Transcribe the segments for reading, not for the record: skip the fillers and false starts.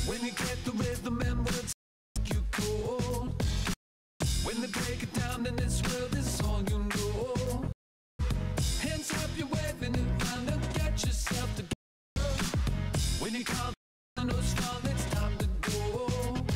When you get the rhythm and words you cold. When they break it down in this world is all you know. Hands up, you're waving it round and get yourself together. When you call no strong, it's time to go.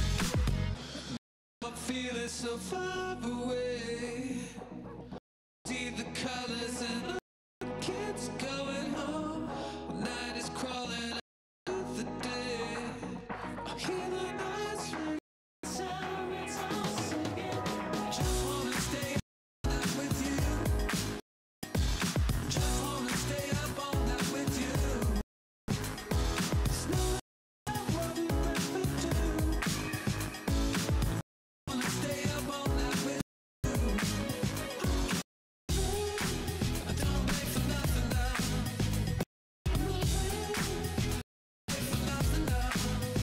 I feel it so far away. See the colors and the kids going home. Night is crawling out of the day. I hear the nights ring. Sirens all singing. Just wanna stay up with you. Just wanna stay up all night with you. It's not what we ever do. Wanna stay up all night with you. I don't wait for nothing now. Wait for nothing now.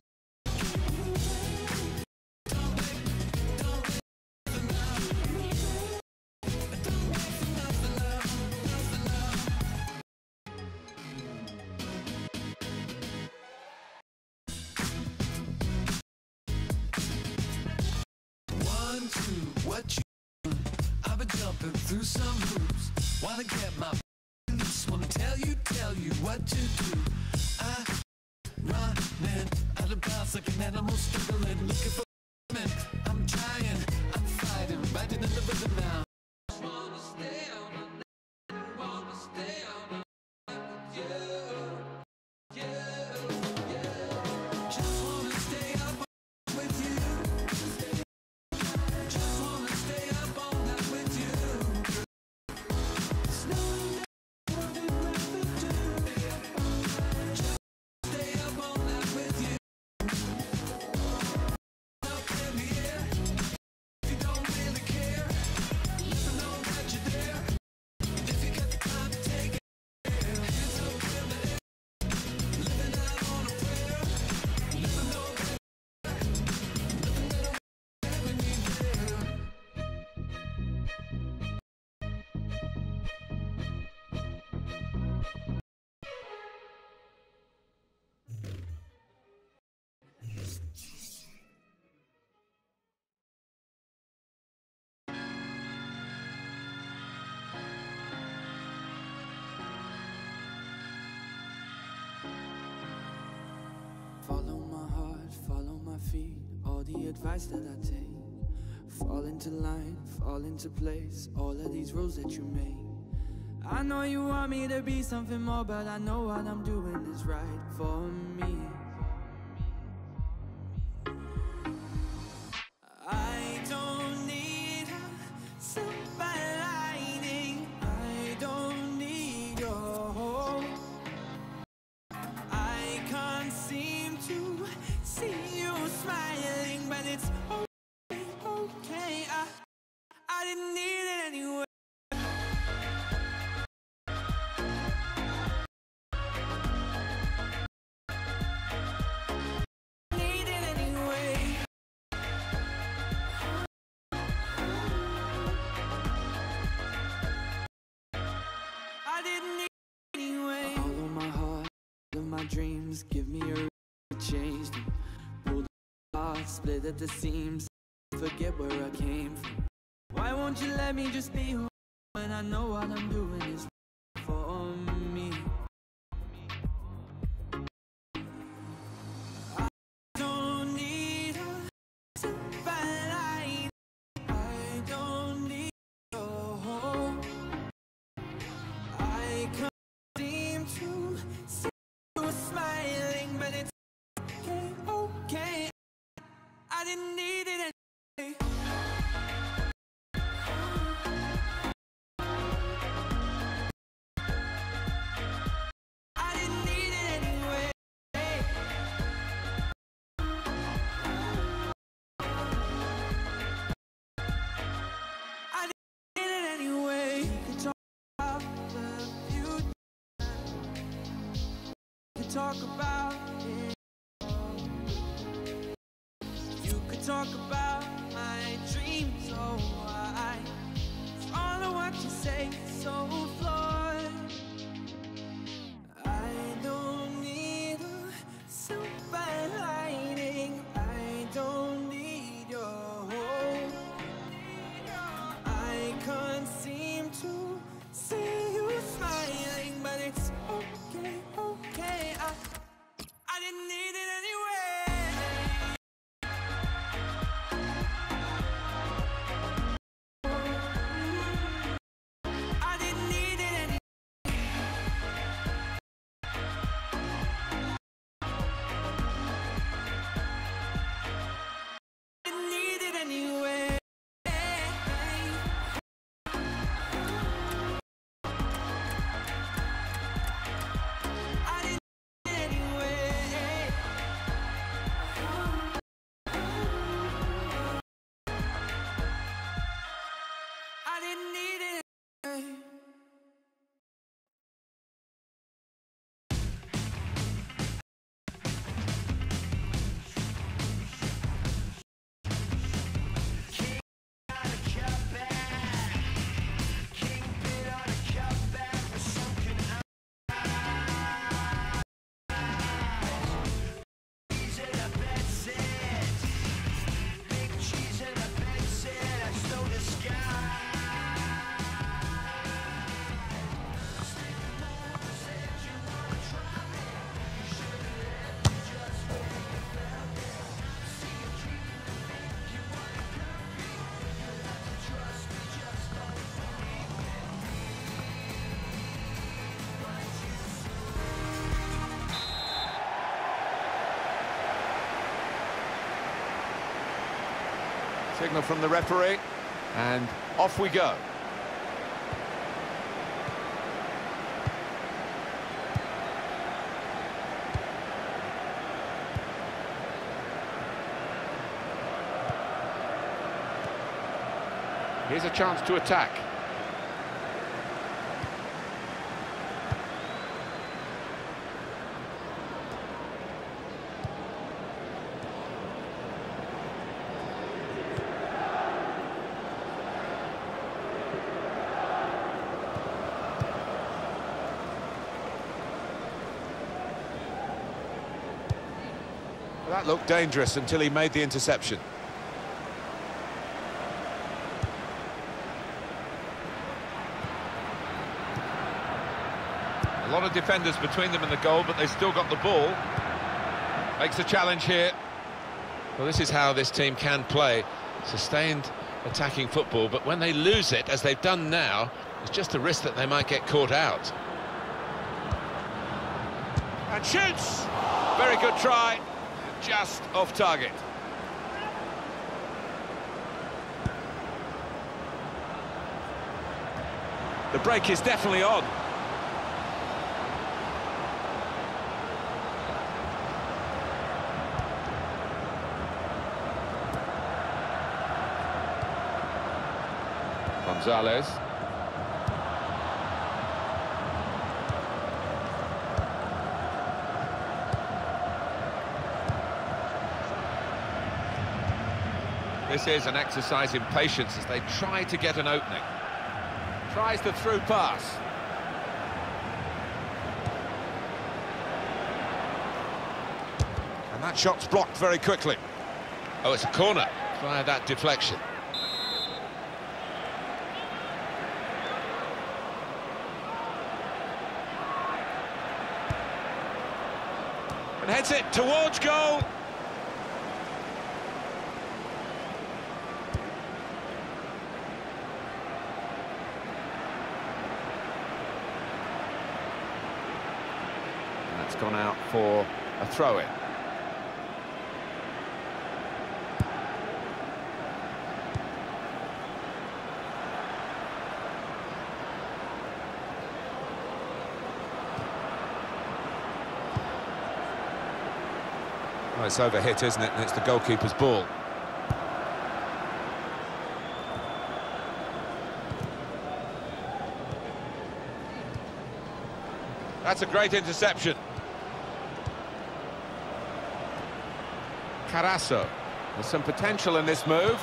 Don't wait for nothing now. Don't wait for nothing now. Nothing now. 1, 2, what you doing? I've been jumping through some hoops. Wanna get my loose. Wanna tell you what to do. I running out of bounds like an animal struggling, looking for men. I'm trying, I'm fighting, riding in the rhythm now. Just wanna stay on the night, wanna stay on the night with you, you. Just wanna stay up with you. Just wanna stay up all night with you. It's not what we ever do. Just stay up all night with you. Up in the air, if you don't really care, let them know that you're there. If you got the time to take it, hands up in the air, living out on a prayer. Let them know that nothing better ever need there. Follow my heart, follow my feet, all the advice that I take. Fall into line, fall into place, all of these rules that you make. I know you want me to be something more, but I know what I'm doing is right for me. I don't need a silver lining, I don't need your hope. I can't seem to see you smiling, but it's okay, okay. I didn't need it anyway. Need it anyway. I didn't need it anyway. Follow my heart, follow my dreams, give me a reason to change them. Pull the heart, split at the seams, forget where I came from. Why won't you let me just be who I am when I know what I'm doing is for me? I don't need a silver lining, I don't need your hope. I can't seem to see you smiling, but it's okay, okay. I didn't need it anyway. I didn't need it anyway. I didn't need it anyway. We could talk about the future. We could talk about it. You could talk about my dreams, oh all of what you say is so flawed. I don't need a silver lining. Signal from the referee, and off we go. Here's a chance to attack. That looked dangerous until he made the interception. A lot of defenders between them and the goal, but they've still got the ball. Makes a challenge here. Well, this is how this team can play. Sustained attacking football, but when they lose it, as they've done now, it's just a risk that they might get caught out. And shoots! Very good try. Just off target. The break is definitely on. Gonzalez. This is an exercise in patience as they try to get an opening. Tries the through pass. And that shot's blocked very quickly. Oh, it's a corner via that deflection. And heads it towards goal. That's gone out for a throw-in. Well, it's overhit, isn't it? And it's the goalkeeper's ball. That's a great interception. Carasso. There's some potential in this move.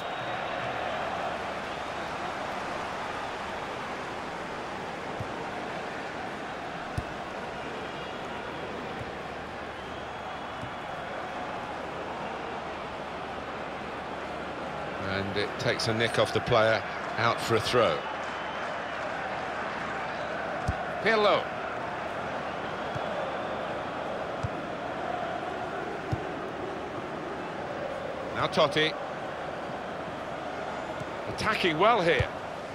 And it takes a nick off the player, out for a throw. Pirlo. Now Totti. Attacking well here.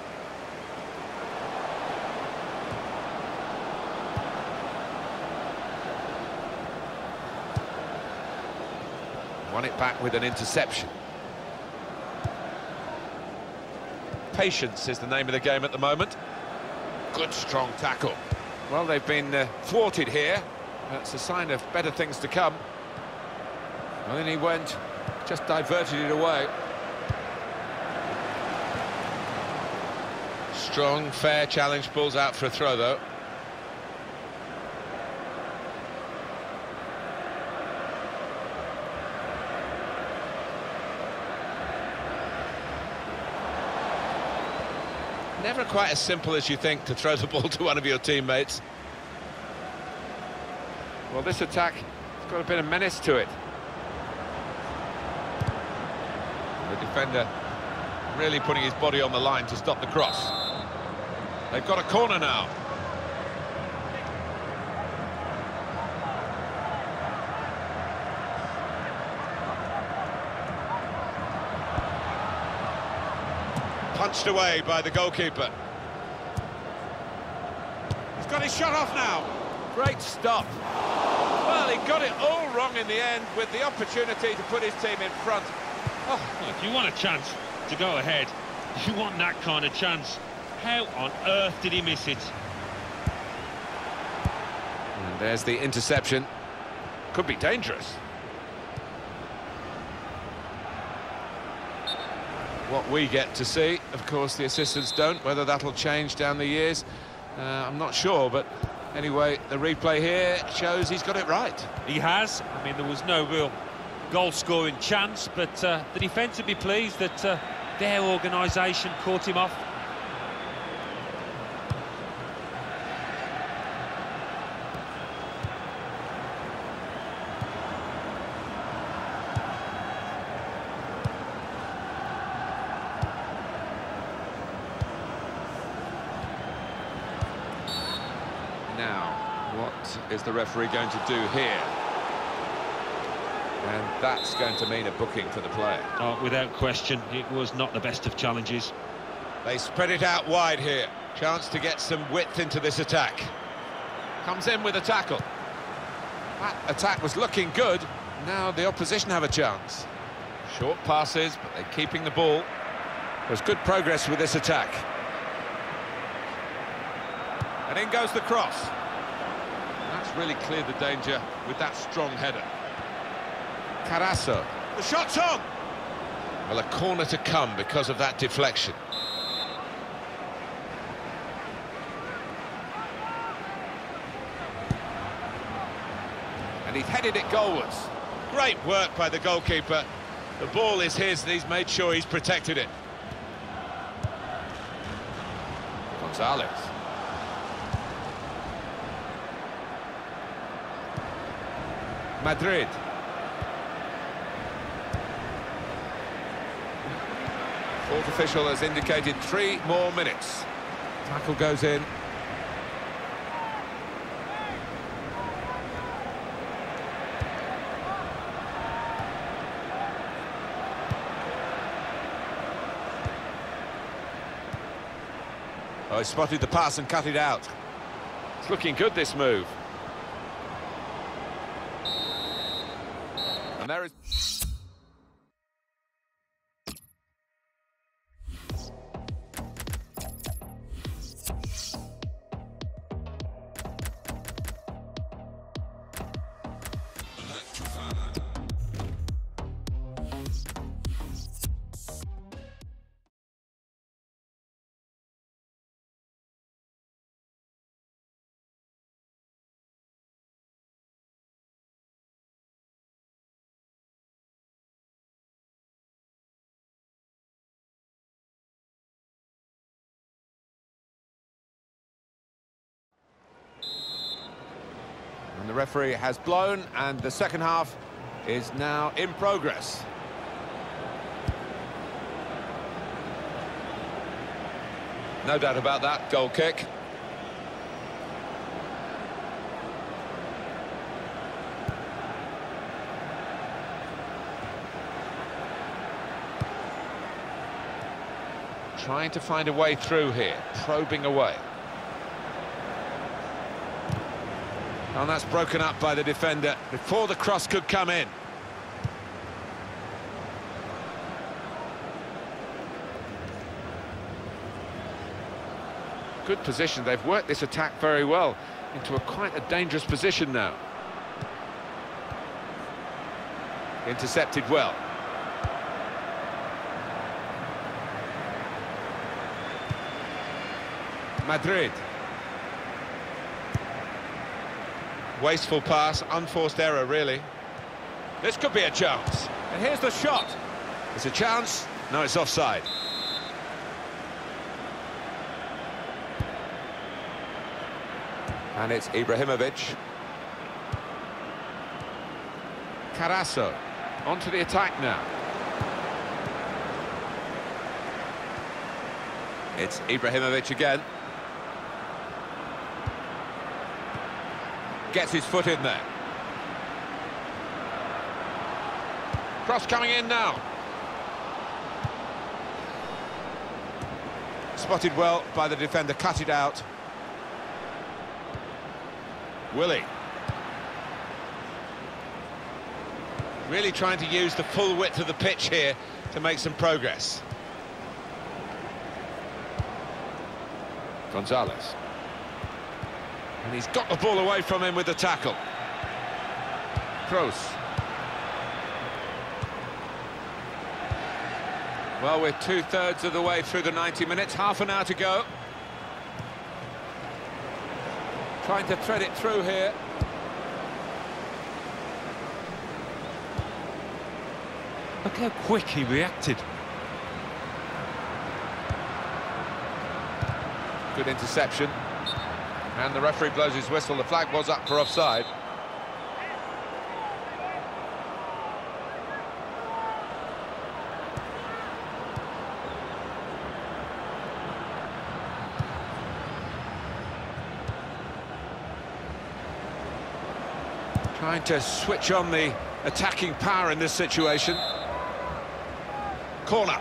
Won it back with an interception. Patience is the name of the game at the moment. Good strong tackle. Well, they've been thwarted here. That's a sign of better things to come. And then he went, just diverted it away. Strong, fair challenge, pulls out for a throw, though. Never quite as simple as you think to throw the ball to one of your teammates. Well, this attack has got a bit of menace to it. The defender really putting his body on the line to stop the cross. They've got a corner now. Punched away by the goalkeeper. He's got his shot off now. Great stop. Well, he got it all wrong in the end with the opportunity to put his team in front. Oh, if you want a chance, to go ahead. You want that kind of chance. How on earth did he miss it? And there's the interception. Could be dangerous. What we get to see, of course, the assistants don't. Whether that'll change down the years, I'm not sure. But anyway, the replay here shows he's got it right. He has. I mean, there was no real goal-scoring chance, but the defence would be pleased that their organisation caught him off. Now, what is the referee going to do here? And that's going to mean a booking for the player. Oh, without question, it was not the best of challenges. They spread it out wide here. Chance to get some width into this attack. Comes in with a tackle. That attack was looking good. Now the opposition have a chance. Short passes, but they're keeping the ball. There's good progress with this attack. And in goes the cross. That's really cleared the danger with that strong header. Carasso. The shot's on! Well, a corner to come because of that deflection. And he's headed it goalwards. Great work by the goalkeeper. The ball is his and he's made sure he's protected it. Gonzalez. Madrid. Fourth official has indicated 3 more minutes. Tackle goes in. Oh, he spotted the pass and cut it out. It's looking good, this move. And there is... And the referee has blown, and the second half is now in progress. No doubt about that, goal kick. Trying to find a way through here, probing away. And that's broken up by the defender before the cross could come in. Good position. They've worked this attack very well into quite a dangerous position now. Intercepted well. Madrid. Wasteful pass, unforced error, really. This could be a chance. And here's the shot. It's a chance. No, it's offside. And it's Ibrahimovic. Carasso. Onto the attack now. It's Ibrahimovic again. Gets his foot in there. Cross coming in now. Spotted well by the defender, cut it out. Willie. Really trying to use the full width of the pitch here to make some progress. Gonzalez. And he's got the ball away from him with the tackle. Kroos. Well, we're 2/3 of the way through the 90 minutes, half an hour to go. Trying to thread it through here. Look how quick he reacted. Good interception. And the referee blows his whistle. The flag was up for offside. Trying to switch on the attacking power in this situation. Corner.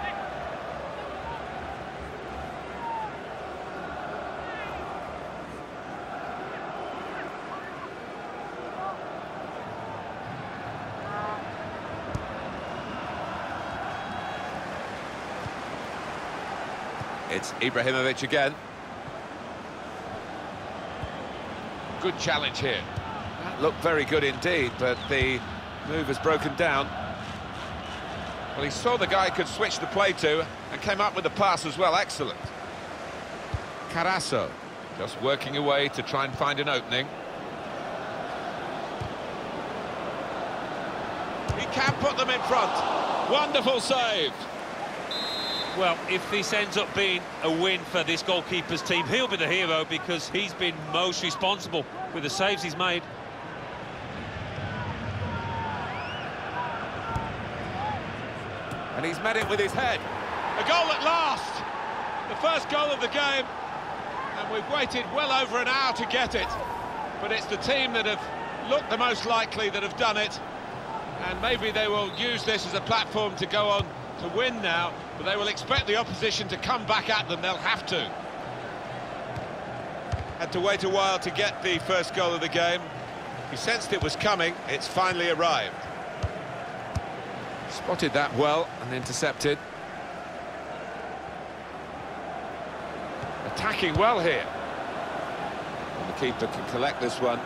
It's Ibrahimovic again. Good challenge here. That looked very good indeed, but the move has broken down. Well, he saw the guy could switch the play to and came up with the pass as well. Excellent. Carasso just working away to try and find an opening. He can put them in front. Wonderful save. Well, if this ends up being a win for this goalkeeper's team, he'll be the hero because he's been most responsible with the saves he's made. And he's met it with his head. A goal at last! The first goal of the game. And we've waited well over an hour to get it. But it's the team that have looked the most likely that have done it. And maybe they will use this as a platform to go on to win now. But they will expect the opposition to come back at them. They'll have to. Had to wait a while to get the first goal of the game. He sensed it was coming. It's finally arrived. Spotted that well and intercepted. Attacking well here. And the keeper can collect this one.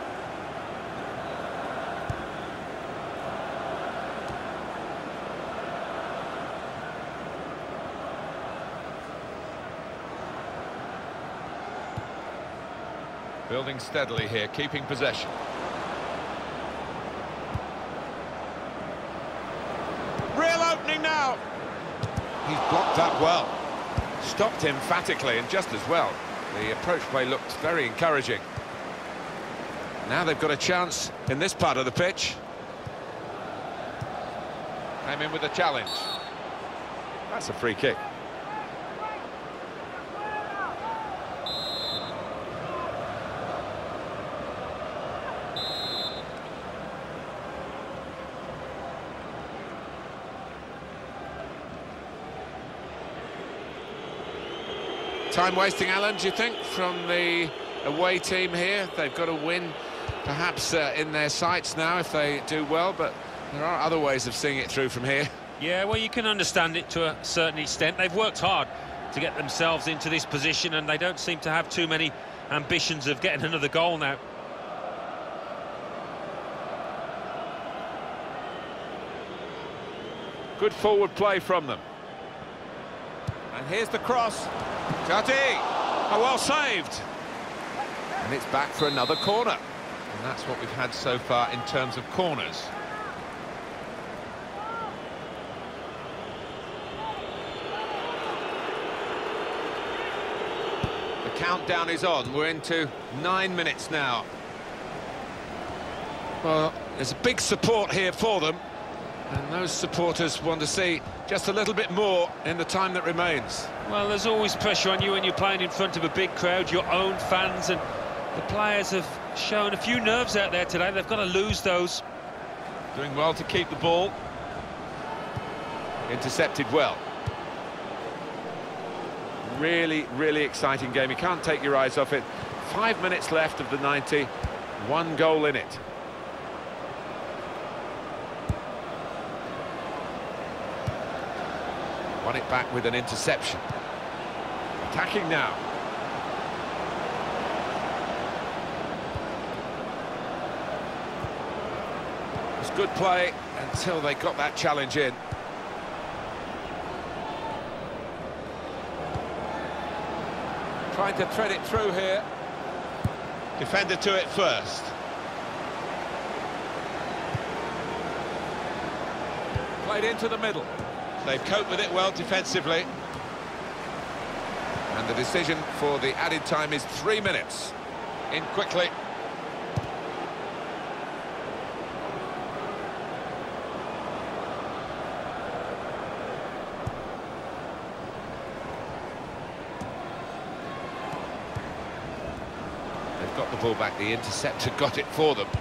Building steadily here, keeping possession. Real opening now. He's blocked that well. Stopped emphatically and just as well. The approach play looked very encouraging. Now they've got a chance in this part of the pitch. Came in with a challenge. That's a free kick. Time wasting, Alan, do you think, from the away team here? They've got to win, perhaps in their sights now if they do well, but there are other ways of seeing it through from here. Yeah, well, you can understand it to a certain extent. They've worked hard to get themselves into this position, and they don't seem to have too many ambitions of getting another goal now. Good forward play from them. And here's the cross. Tati! Oh, well saved. And it's back for another corner. And that's what we've had so far in terms of corners. The countdown is on. We're into 9 minutes now. Well, there's a big support here for them. And those supporters want to see just a little bit more in the time that remains. Well, there's always pressure on you when you're playing in front of a big crowd, your own fans, and the players have shown a few nerves out there today. They've got to lose those. Doing well to keep the ball. Intercepted well. Really, really exciting game. You can't take your eyes off it. 5 minutes left of the 90. 1 goal in it. Won it back with an interception. Attacking now. was good play until they got that challenge in. Trying to thread it through here. Defender to it first. Played into the middle. They've coped with it well defensively. And the decision for the added time is 3 minutes. In quickly. They've got the ball back. The interceptor got it for them.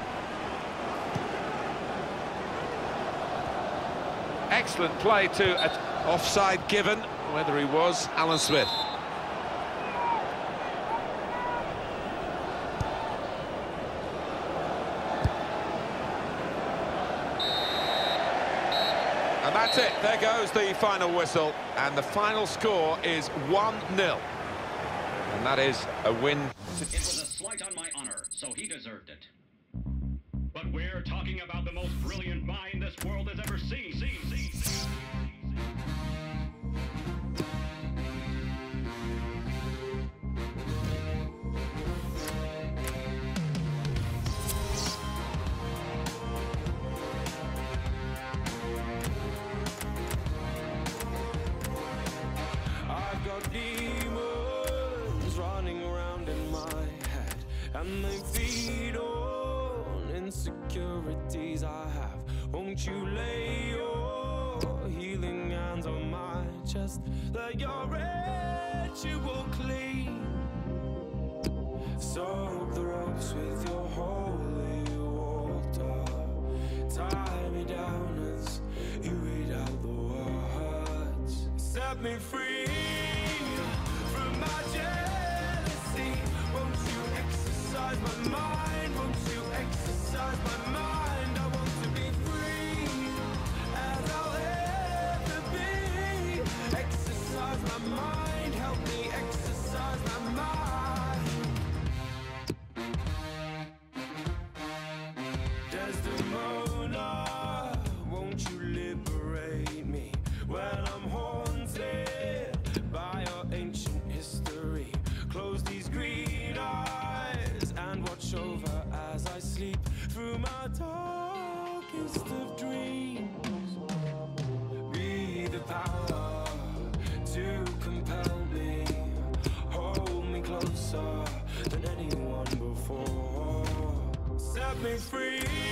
Excellent play to offside given, whether he was Alan Smith. And that's it. There goes the final whistle. And the final score is 1-0. And that is a win. It was a slight on my honor, so he deserved it. But we're talking about the most brilliant mind this world has ever seen. I've got demons running around in my head, and they feed on insecurities I have. Won't you lay your healing hands on my chest? Let your ritual clean. Soak the ropes with your holy water. Tie me down as you read out the words. Set me free from my jealousy. Won't you exercise my mind? Won't you exercise my mind? I want to be free as I'll ever be. Exercise my mind, help me exercise my mind. Desdemona, won't you liberate me when I'm haunted by your ancient history? Close these green eyes and watch over as I sleep through my darkest of dreams. Be the power to compel me, hold me closer than anyone before. Set me free.